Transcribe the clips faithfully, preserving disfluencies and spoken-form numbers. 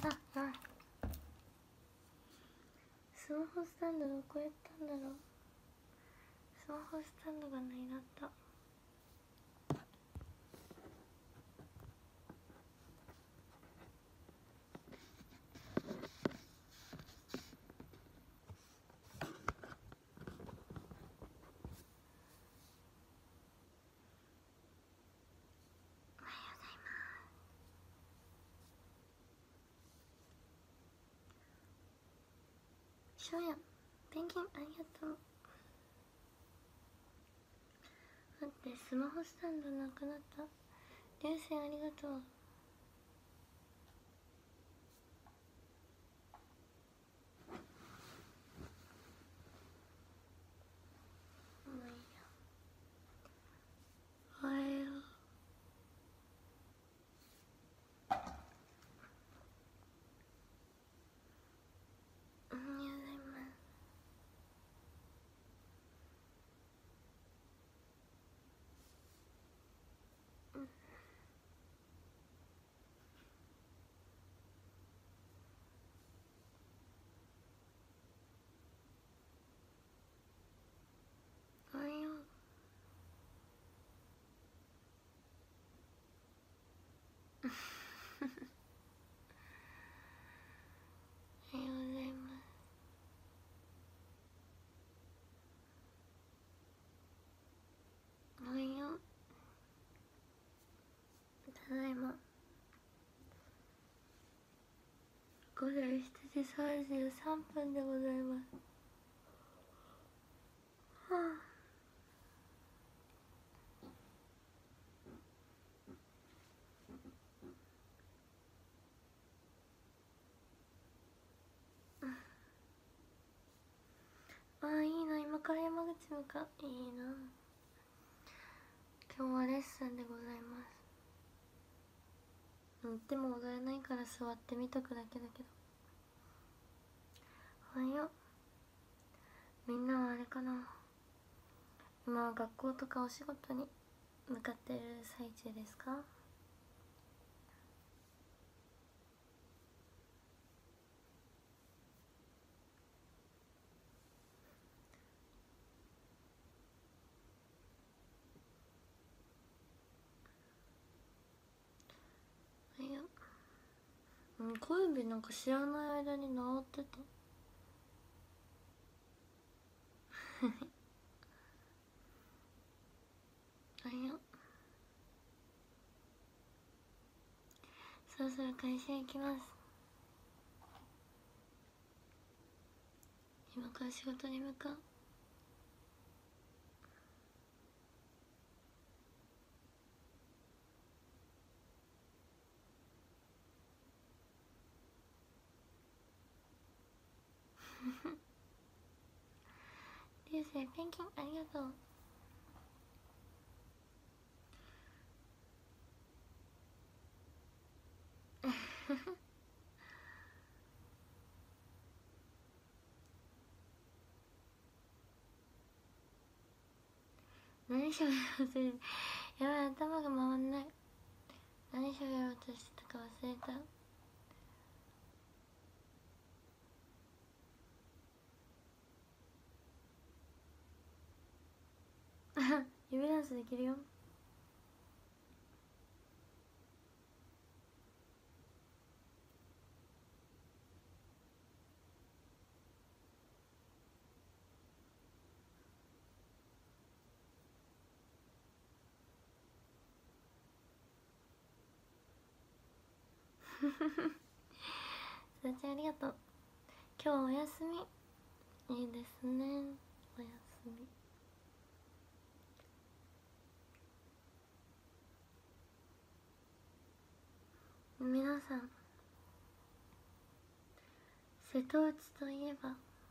あ、やばい。スマホスタンドどこやったんだろう。スマホスタンドがないなった。しょうやペンギンありがとう。待って、スマホスタンドなくなった。流星ありがとう。もういいや。おはよう。おはようございます。うんおはよう。おはようございます。おはよう。ただいま午前しちじさんじゅうさんぷんでございます。はあ、ああ、いいな。今から山口向かう。いいな。今日はレッスンでございます。乗っても踊れないから座ってみとくだけだけど。おはよう。みんなはあれかな、今は学校とかお仕事に向かってる最中ですか？おはよう。うん、小指なんか知らない間に治ってた。おはよう。そろそろ会社行きます。今から仕事に向かう。流星ペンギンありがとう。何しゃべろうとしてやばい、頭が回んない。何しゃべろうとしてたか忘れた。指ダンスできるよ。すだちゃんありがとう。今日お休みいいですね。おやすみ。皆さん、瀬戸内といえば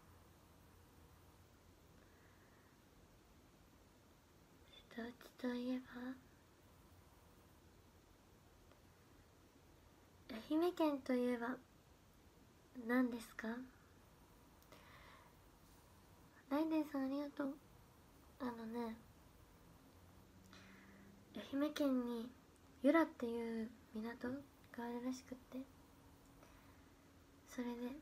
瀬戸内といえば愛媛県といえば何ですか？ライデンさんありがとう。あのね、愛媛県に由良っていう港があるらしくって、 それで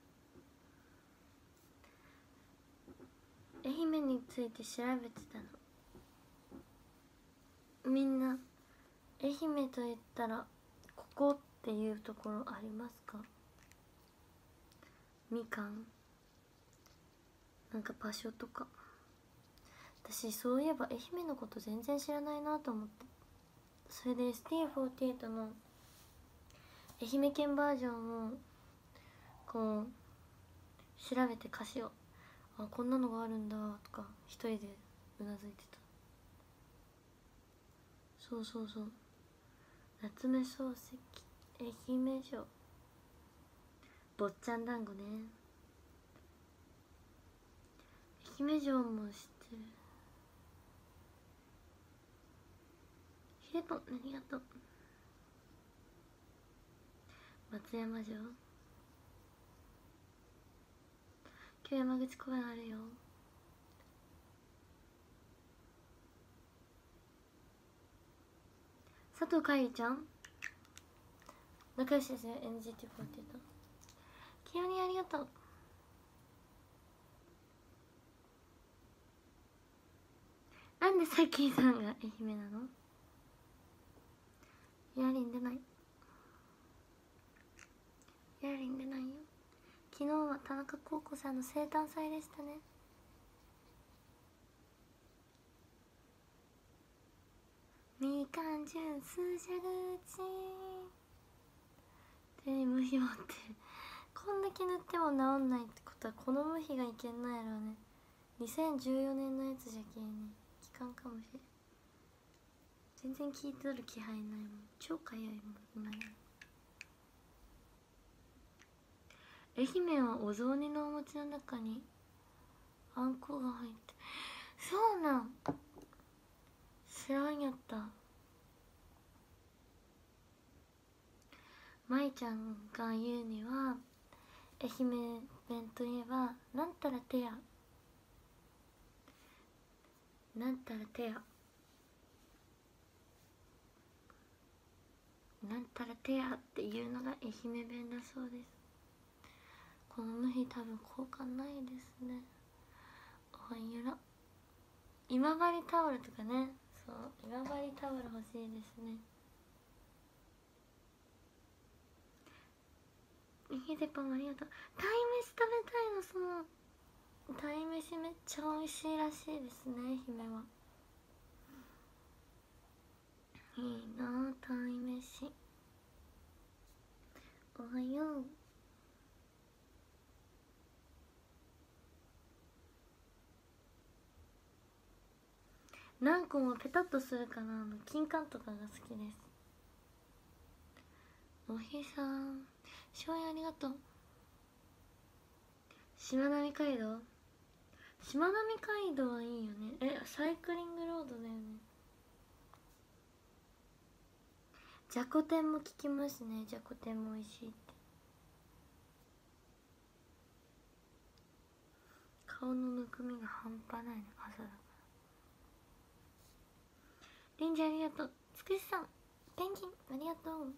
愛媛について調べてたの。みんな愛媛と言ったらここっていうところありますか？みかん、なんか場所とか。私そういえば愛媛のこと全然知らないなと思って、それで エスティーフォーティーエイト の愛媛県バージョンをこう調べて歌詞を、あ、こんなのがあるんだとか一人でうなずいてた。そうそうそう、夏目漱石、愛媛城、坊っちゃん団子ね。愛媛城も知ってる。ひでぽんありがとう。松山城、今日山口公園あるよ。佐藤海里ちゃん仲良しですね。 エヌジーティーフォーティーエイト きよにありがとう。なんでさっきーさんが愛媛なの？イヤリン出ない、イヤリン出ないよ。昨日は田中孝子さんの生誕祭でしたね。みかんジュース蛇口手に無比持ってる。こんだけ塗っても治んないってことはこの無比がいけんないやろね。にせんじゅうよねんのやつじゃけんね。効かんかもしれん。全然効いてる気配ないもん。超かゆいもん今や。愛媛はお雑煮のお餅の中にあんこが入って、そうなん、知らんやった。舞ちゃんが言うには愛媛弁といえばなんたらてや、なんたらてや、なんたらてやっていうのが愛媛弁だそうです。この無比多分効果ないですね。おはゆら、今治タオルとかね。そう、今治タオル欲しいですね。ひでぽんありがとう。鯛めし食べたいの。その鯛めしめっちゃ美味しいらしいですね、愛媛は。いいな鯛めし。おはよう。何個もペタッとするかな、あの金柑とかが好きです。おひさん、しょうゆありがとう。しまなみ海道、しまなみ海道はいいよね。え、サイクリングロードだよね。じゃこ天も聞きますね。じゃこ天も美味しいって。顔のむくみが半端ないね、朝だから。リンジありがとう。つくしさん、ペンギンありがとう。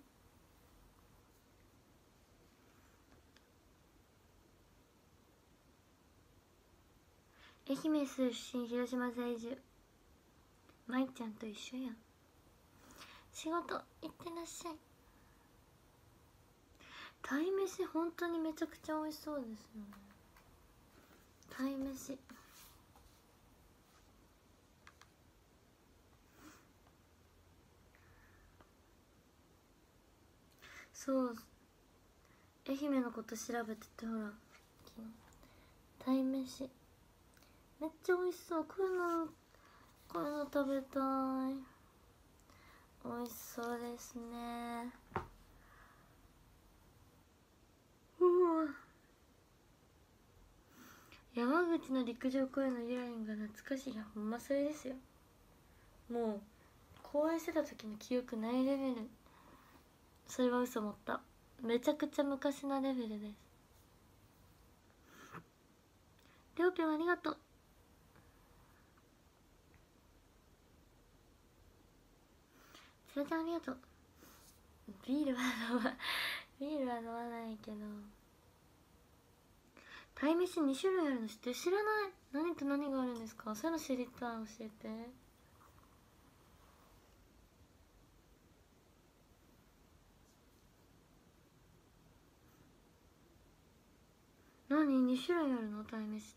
愛媛出身、広島在住。まいちゃんと一緒やん。仕事行ってらっしゃい。鯛めし本当にめちゃくちゃ美味しそうですよね。鯛めし、そう、愛媛のこと調べてて、ほら鯛めしめっちゃ美味しそう。こういうのこういうの食べたい。美味しそうですね。うわ、山口の陸上公園のゆらりんが懐かしい。いやほんまそれですよ。もう公演してた時の記憶ないレベル。それは嘘持った。めちゃくちゃ昔のレベルです。りょうぴょんありがとう。ちらちゃんありがとう。ビールは飲まビールは飲まないけど鯛めしに種類あるの知ってる？知らない。何と何があるんですか？そういうの知りたい。教えて。何？ に 種類あるの鯛めしって。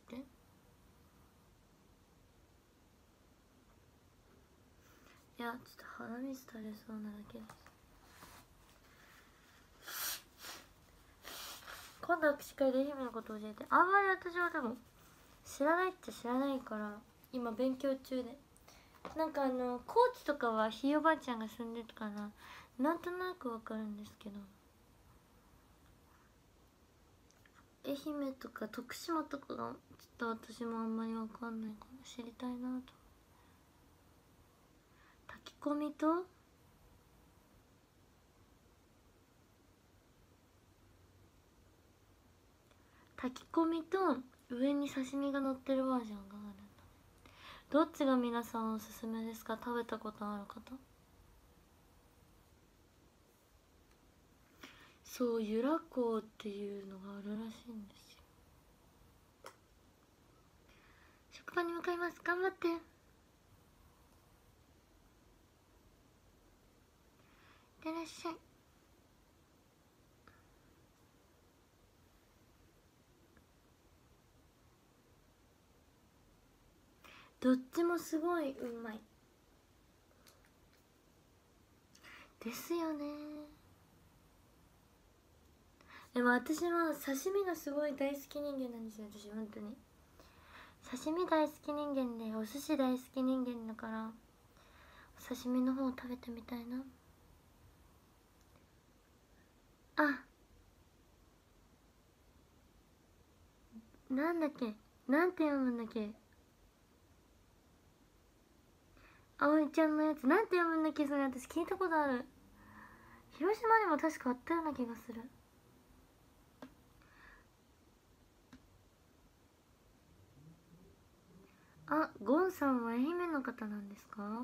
いやちょっと鼻水垂れそうなだけです。今度握手会で愛媛のこと教えて。あんまり私は多分知らないっちゃ知らないから今勉強中で。なんかあの高知とかはひいおばあちゃんが住んでるからなんとなくわかるんですけど、愛媛とか徳島とかがちょっと私もあんまりわかんないから知りたいなと。炊き込みと炊き込みと上に刺身が乗ってるバージョンがあるんだ。どっちが皆さんおすすめですか？食べたことある方。そう、ゆらこっていうのがあるらしいんですよ。職場に向かいます。頑張って。いってらっしゃい。どっちもすごいうまいですよね。でも私は刺身がすごい大好き人間なんですよ。私本当に刺身大好き人間でお寿司大好き人間だからお刺身の方を食べてみたいな。あ、なんだっけ、なんて読むんだっけ、葵ちゃんのやつなんて読むんだっけ。それ私聞いたことある。広島にも確かあったような気がする。あ、ゴンさんは愛媛の方なんですか？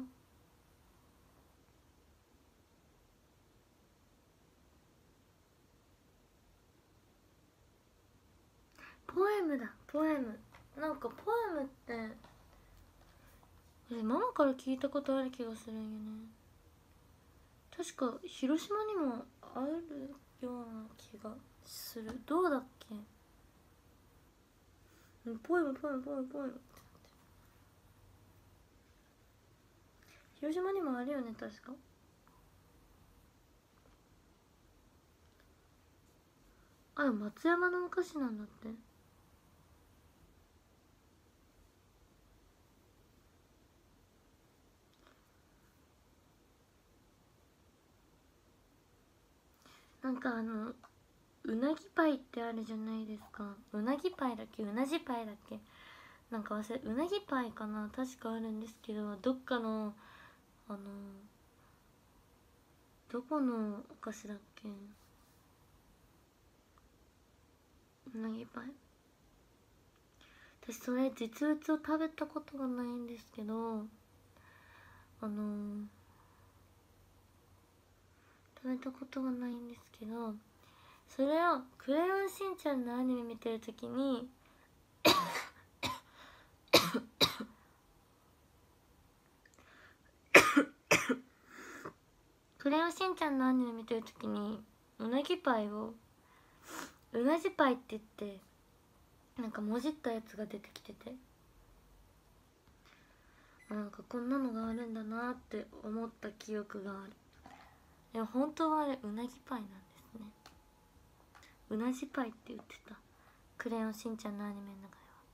ポエムだ、ポエム。なんかポエムってママから聞いたことある気がするんよね。確か広島にもあるような気がする。どうだっけ。ポエムポエムポエムポエムって広島にもあるよね確か。あ、松山のお菓子なんだって。なんかあのうなぎパイってあるじゃないですか。うなぎパイだっけ、うなじパイだっけ、なんか忘れ、うなぎパイかな、確かあるんですけど、どっかのあのどこのお菓子だっけ、うなぎパイ。私それ実物を食べたことがないんですけど、あのー、食べたことがないんですけど、それをクレヨンしんちゃんのアニメ見てる時にクレヨンしんちゃんのアニメ見てる時にうなぎパイをうなじパイって言ってなんかもじったやつが出てきてて、なんかこんなのがあるんだなって思った記憶がある。でも本当はあれうなぎパイなんですね。うなじパイって言ってた、クレヨンしんちゃんのアニメの中では。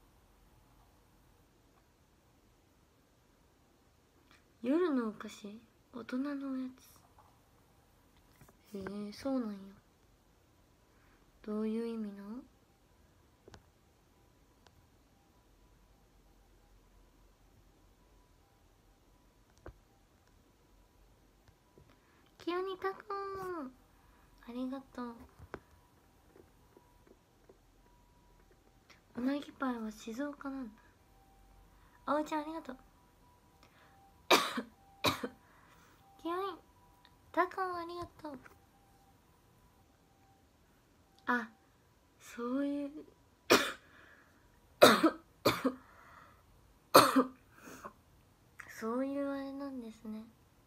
夜のお菓子、大人のおやつ。へえ、そうなんや。どういう意味なの？清にたくんありがとう。うなぎパイは静岡なんだ。あおいちゃんありがとう。清にたくんありがとう。あ、そういうそういうあれなんですね。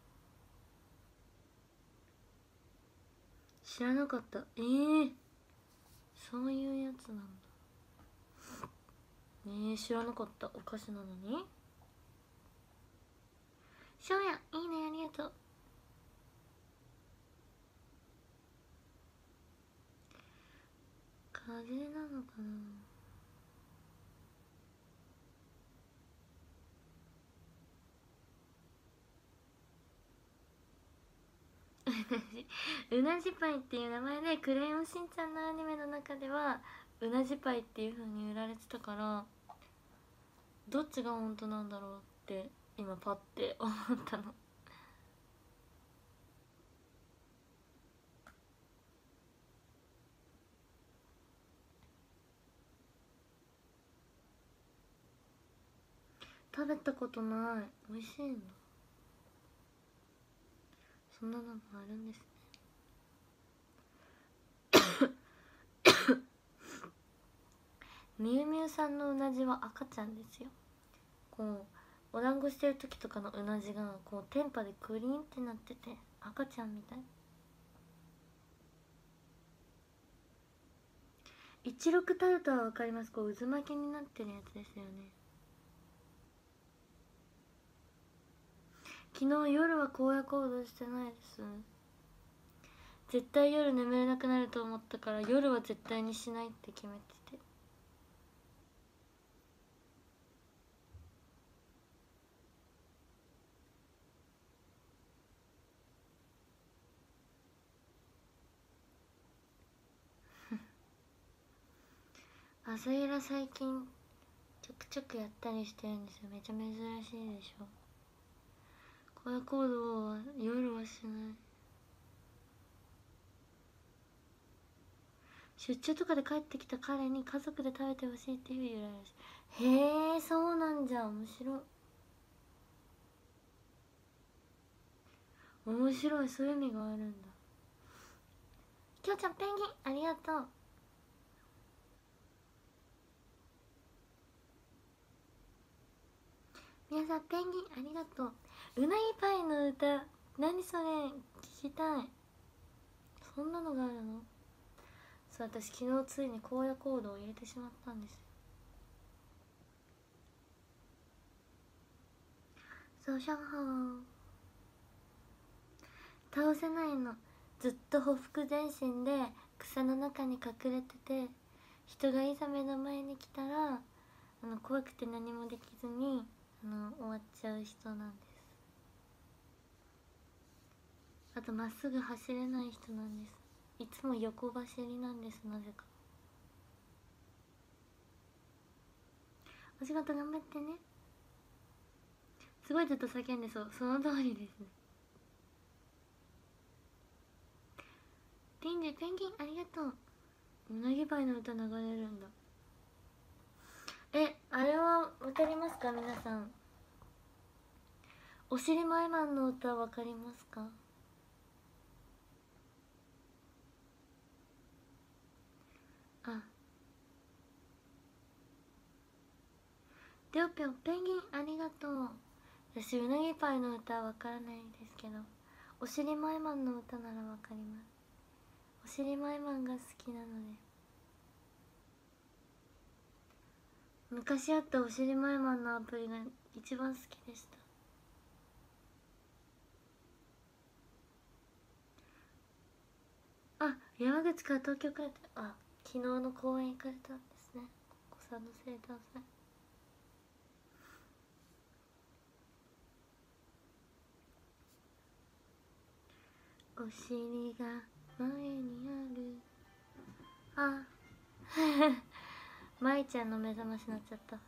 知らなかった。えー、そういうやつなんだ。えー、知らなかった。お菓子なのに。しょうやいいね、ありがとう。風邪なのかな。うなじパイっていう名前でクレヨンしんちゃんのアニメの中ではうなじパイっていう風に売られてたから、どっちが本当なんだろうって今パッて思ったの。食べたことない。美味しいんだ。そんなのもあるんですね。みゆみゆさんのうなじは赤ちゃんですよ。こうお団子してる時とかのうなじがこうテンパでクリーンってなってて赤ちゃんみたい。一六タルトは分かります。こう渦巻きになってるやつですよね。昨日夜は荒野行動してないです。絶対夜眠れなくなると思ったから夜は絶対にしないって決めてて。朝ゆら最近ちょくちょくやったりしてるんですよ。めちゃ珍しいでしょ。荒野行動は夜はしない。出張とかで帰ってきた彼に家族で食べてほしいっていう由来らしい。へえ、そうなんじゃ。面白い面白い。そういう意味があるんだ。きょうちゃんペンギンありがとう。皆さんペンギンありがとう。うなぎパイの歌、何それ、聞きたい。そんなのがあるの。そう、私昨日ついに荒野行動を入れてしまったんです。そう、シャンハー倒せないの。ずっとほふく前進で草の中に隠れてて、人がいざ目の前に来たらあの怖くて何もできずにあの終わっちゃう人なんです。あとまっすぐ走れない人なんです。いつも横走りなんです。なぜか。お仕事頑張ってね。すごいずっと叫んでそう。その通りですね。リンジペンギンありがとう。うなぎパイの歌流れるんだ。え、あれは分かりますか皆さん。おしりマイマンの歌分かりますか。あ、りょうぴょんペンギンありがとう。私うなぎパイの歌は分からないですけど、おしりマイマンの歌なら分かります。おしりマイマンが好きなので。昔あったおしりマイマンのアプリが一番好きでした。あ、山口から東京帰って、あ、昨日の公園行かれたんですね。お子さんの生誕祭。お尻が前にある。あ舞ちゃんの目覚ましになっちゃった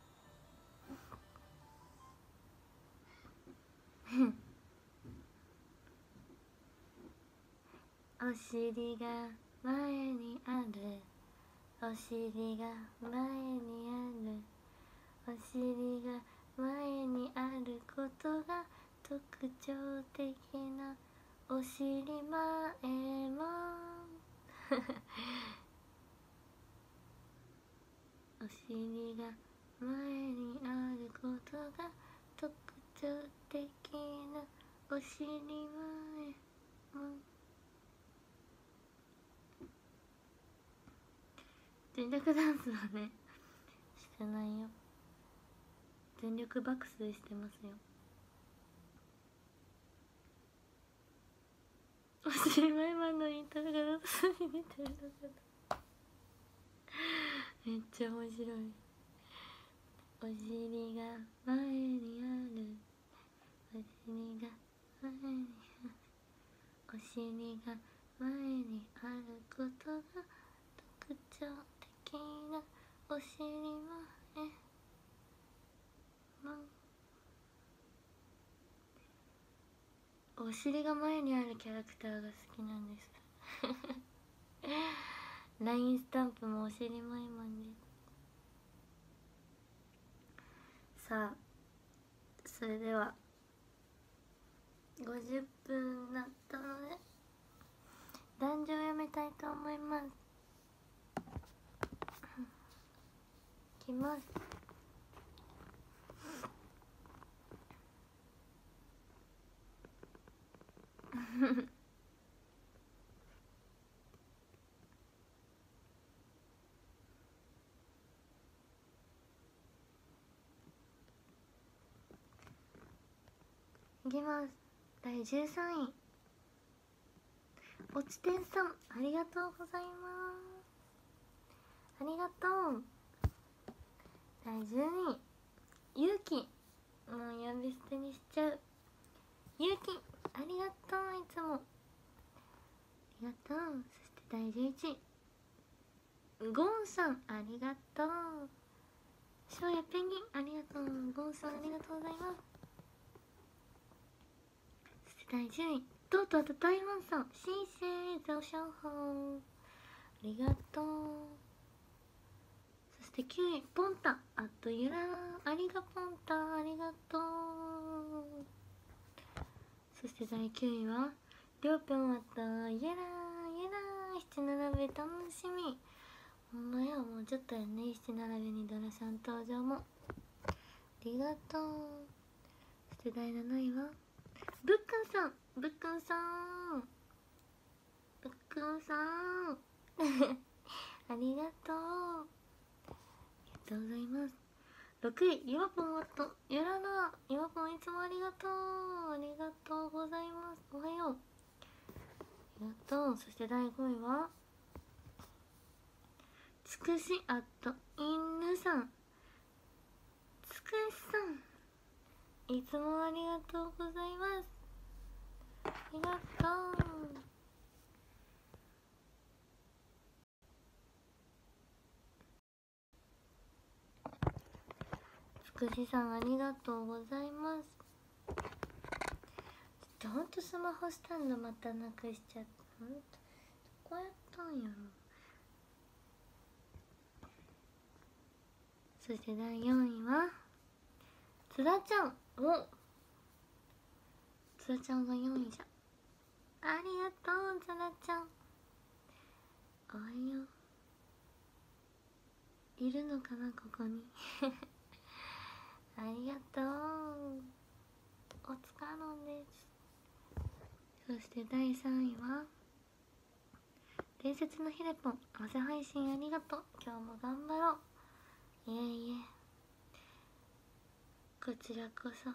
お尻が前にある。お尻が前にある。お尻が前にあることが特徴的なお尻前もお尻が前にあることが特徴的なお尻前も全力ダンスはねしてないよ。全力爆睡してますよ。お尻前マンのインタビューが私に似てるのかめっちゃ面白い。お尻が前にある、お尻が前にある、お尻が前にあることが特徴的なお尻前マン。お尻が前にあるキャラクターが好きなんですラインスタンプもお尻前マンです。さあそれではごじゅっぷんなったので壇上をやめたいと思います。いきますいきます。だいじゅうさんい落ちてんさん、ありがとうございます。ありがとう。だいじゅうにいゆうき、もう呼び捨てにしちゃうゆうき、ありがとう。いつもありがとう。そしてだいじゅういちいゴンさん、ありがとう。しょうやペンギン、ありがとう。ゴンさん、ありがとうございます。そしてだいじゅういとうとうと台湾さん、シーセーザオシャオハオ、ありがとう。そしてきゅういポンタ、あとゆら、ありがポンタ、ありがとう。そしてだいきゅういはりょうぴょん、あとゆらゆら、七並べ楽しみ。ほんまや、もうちょっとやね。七並べにドラさん登場もありがとう。そしてだいなないはぶっくんさん、ぶっくんさん、ぶっくんさんありがとう。ありがとうございます。ろくいゆわぽん、あとゆらな、ゆわぽんいつもありがとう。ありがとうございます。おはよう、ありがとう。そしてだいごいはつくし、あといぬさん、つくしさん、いつもありがとうございます。ありがとう。つくしさん、ありがとうございます。ちょっとほんとスマホスタンドまたなくしちゃった。ほんとどこやったんやろ。そしてだいよんいはつだちゃん。おつだちゃんがよんいじゃ。ありがとうつだちゃん。おはよう。いるのかなここにありがとう。お疲れです。そしてだいさんいは伝説のひでぽん、朝配信ありがとう。今日も頑張ろう。いえいえ、こちらこそ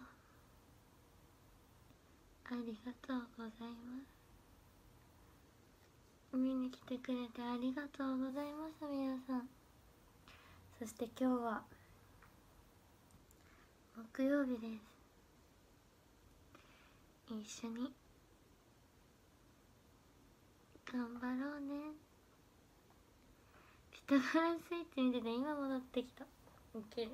ありがとうございます。見に来てくれてありがとうございます、皆さん。そして今日は木曜日です。一緒に頑張ろうね。ピタゴラスイッチ見てて今戻ってきた。ウケる。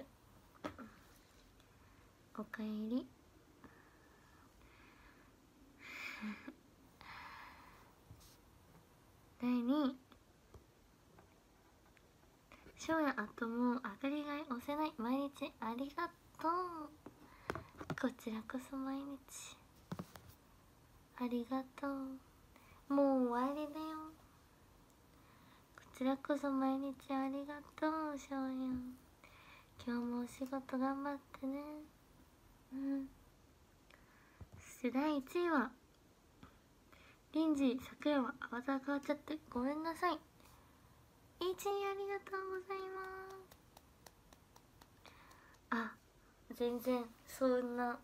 おかえりだいにいしょうや、あともう当たりがい押せない毎日ありがとう。こちらこそ毎日ありがとう。もう終わりだよ。こちらこそ毎日ありがとう。しょうや、今日もお仕事頑張ってね。うん、 してだいいちいはリンジー、昨夜はアバター変わっちゃってごめんなさい。いちいありがとうございます。あ、全然そんな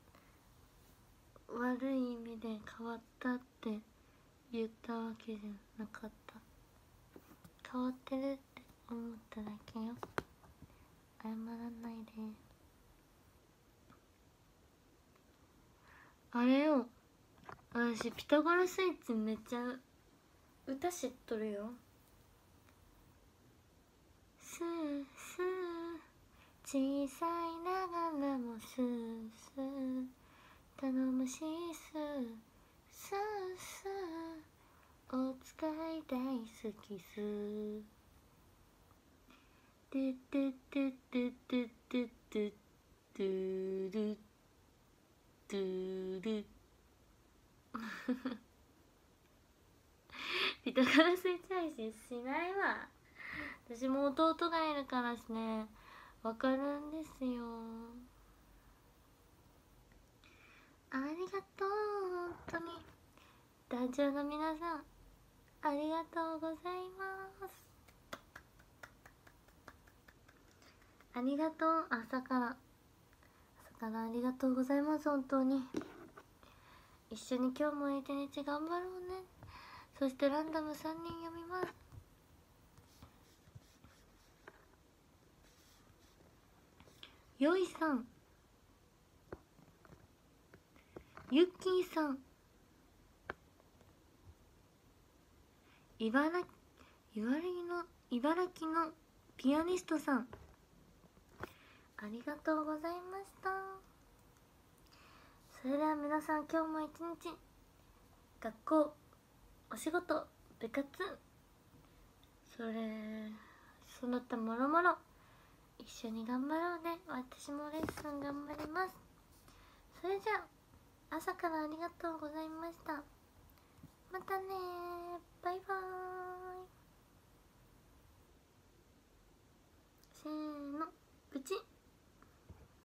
悪い意味で変わったって言ったわけじゃなかった。変わってるって思っただけよ。謝らないで。あれよ、私ピタゴラスイッチめっちゃ歌知っとるよ。スースー小さいながらもスースー頼もしいスースースーお使い大好きスートゥトゥトゥトゥトゥトゥトゥトゥルトゥルピタゴラスイッチ配信しないわ。私も弟がいるからしね、わかるんですよ。ありがとう、本当に団長の皆さんありがとうございます。ありがとう、朝から朝からありがとうございます。本当に一緒に今日も一日頑張ろうね。そしてランダムさんにん読みます。よいさん、ゆっきーさん、茨城茨城の茨城のピアニストさん、ありがとうございました。それでは皆さん、今日も一日学校、お仕事、部活、それその他もろもろ一緒に頑張ろうね。私もレッスン頑張ります。それじゃあ朝からありがとうございました。またね、バイバーイ。せーの、うち。